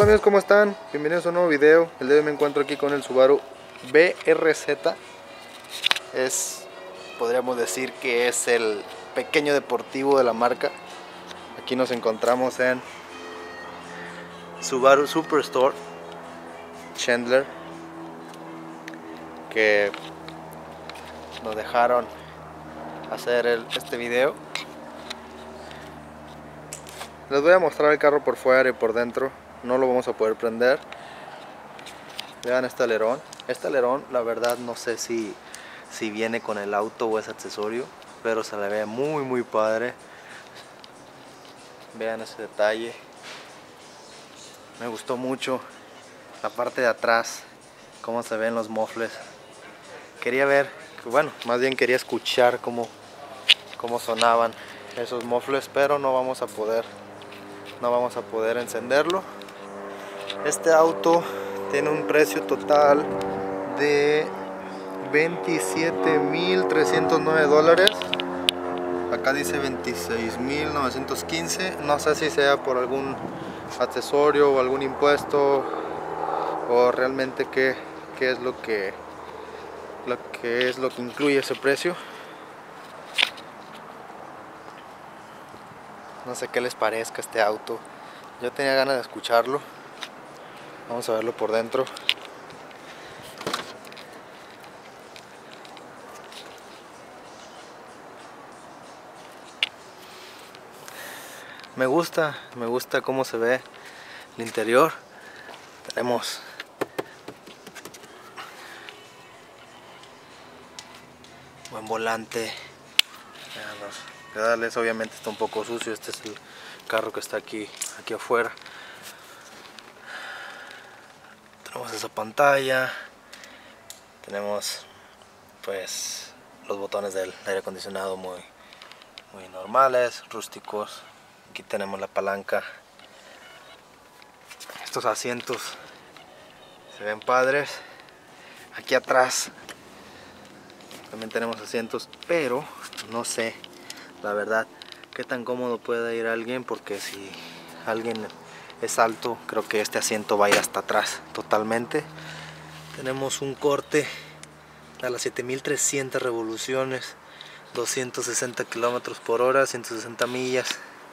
Hola amigos, ¿cómo están? Bienvenidos a un nuevo video. El día de hoy me encuentro aquí con el Subaru BRZ. Podríamos decir que es el pequeño deportivo de la marca. Aquí nos encontramos en Subaru Superstore Chandler, que nos dejaron hacer este video. Les voy a mostrar el carro por fuera y por dentro. No lo vamos a poder prender. Vean este alerón. Este alerón, la verdad, no sé si viene con el auto o es accesorio, pero se le ve muy padre. Vean ese detalle. Me gustó mucho la parte de atrás, cómo se ven los mofles. Quería ver, bueno, más bien quería escuchar cómo sonaban esos mofles, pero no vamos a poder encenderlo. Este auto tiene un precio total de $27,309. Acá dice 26,915. No sé si sea por algún accesorio o algún impuesto, o realmente qué es lo que incluye ese precio. No sé qué les parezca este auto. Yo tenía ganas de escucharlo. Vamos a verlo por dentro. Me gusta cómo se ve el interior. Tenemos buen volante. Los pedales obviamente está un poco sucio. Este es el carro que está aquí afuera. Tenemos esa pantalla. Tenemos pues los botones del aire acondicionado muy normales, rústicos. Aquí tenemos la palanca. Estos asientos se ven padres. Aquí atrás también tenemos asientos, pero no sé la verdad qué tan cómodo puede ir alguien, porque si alguien es alto, creo que este asiento va a ir hasta atrás totalmente. Tenemos un corte a las 7300 revoluciones, 260 kilómetros por hora, 160 millas.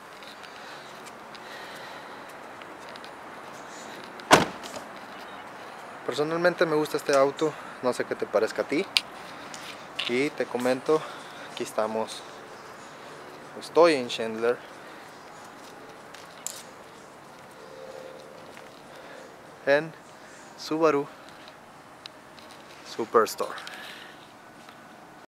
Personalmente me gusta este auto, no sé qué te parezca a ti. Y te comento, aquí estoy en Chandler, en Subaru Superstore.